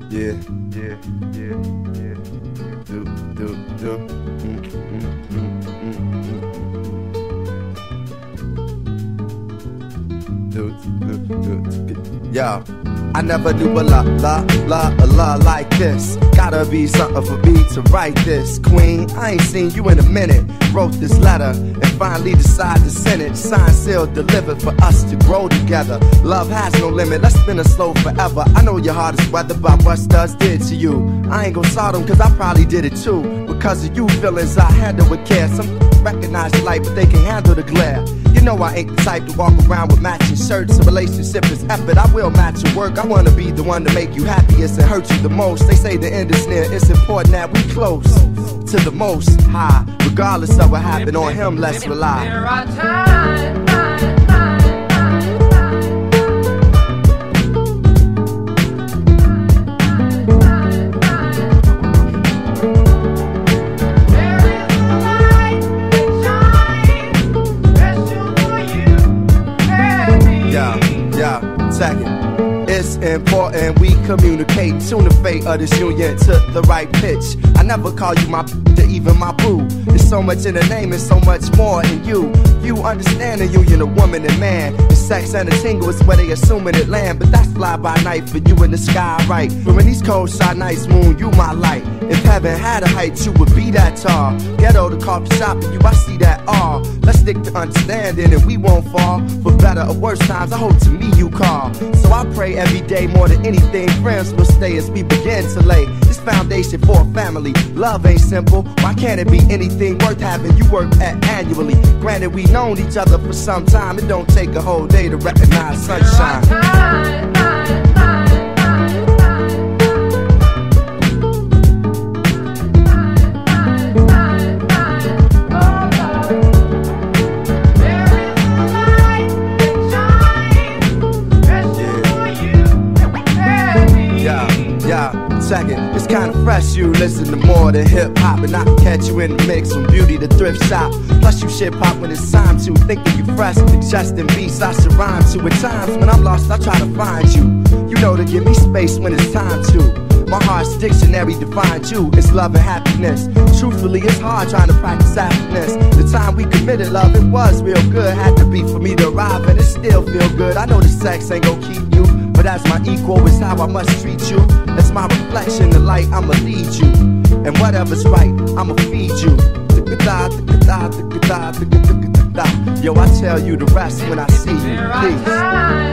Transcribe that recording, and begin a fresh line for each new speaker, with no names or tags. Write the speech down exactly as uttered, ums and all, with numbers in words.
Yeah, yeah, yeah, yeah. Do, do, do. Mm, mm, mm, mm, mm. Do, do, do, do. Yo, I never knew a la, la, la, a la like this. Gotta be something for me to write this. Queen, I ain't seen you in a minute. Wrote this letter and finally decided to send it. Signed, sealed, delivered for us to grow together. Love has no limit, let's spin it slow forever. I know your heart is weathered by what studs did to you. I ain't gon' salt them cause I probably did it too. Because of you feelings I handle with care. Some recognize the light but they can handle the glare. You know I ain't the type to walk around with matching shirts. A relationship is effort, I will match your work. I wanna be the one to make you happiest and hurt you the most. They say the end is near, it's important that we close to the most high. Regardless of what happened, on him let's rely.
There are times
it's important we communicate, tune the fate of this union to the right pitch. I never call you my to even my boo. There's so much in the name and so much more in you. You understand the union of woman and man. The sex and the tingle is where they assuming it land. But that's fly by night for you in the sky, right? But when these cold side nights, moon, you my light. If heaven had a height, you would be that tall. Ghetto the coffee shop and you, I see that all. Let's stick to understanding and we won't fall. For better or worse times, I hope to me you call. So I pray every day more than anything, friends will stay as we begin to lay this foundation for a family. Love ain't simple, why can't it be anything worth having you work at annually? Granted we known each other for some time, it don't take a whole day to recognize sunshine. Second, it's kinda fresh, you listen to more than hip-hop. And I can catch you in the mix from beauty to thrift shop. Plus you shit pop when it's time to. Thinking you fresh, suggesting beats I should rhyme to. At times when I'm lost I try to find you. You know to give me space when it's time to. My heart's dictionary defines you, it's love and happiness. Truthfully it's hard trying to practice happiness. The time we committed love, it was real good. Had to be for me to arrive and it still feel good. I know the sex ain't gon' keep you, but as my equal is how I must treat you. As my reflection, the light, I'ma lead you. And whatever's right, I'ma feed you. Yo, I tell you the rest when I see you. Please.